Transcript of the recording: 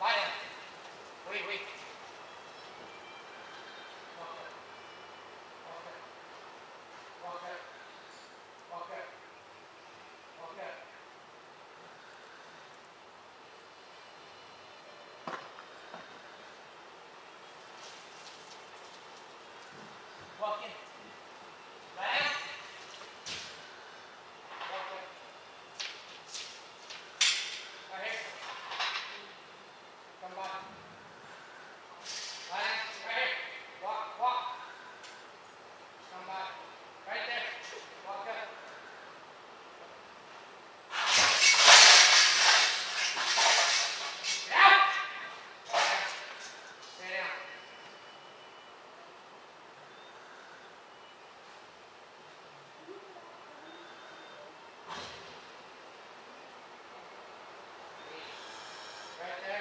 Lie down. Wait, wait. Walk up. Walk up. Walk up. Walk up. Walk up. Walk in. Lie down. Walk up. Right here. Come back. Lie down. Right here. Walk, walk. Come back. Right there. Walk up. Get out. Lie down. Stay down. Right there.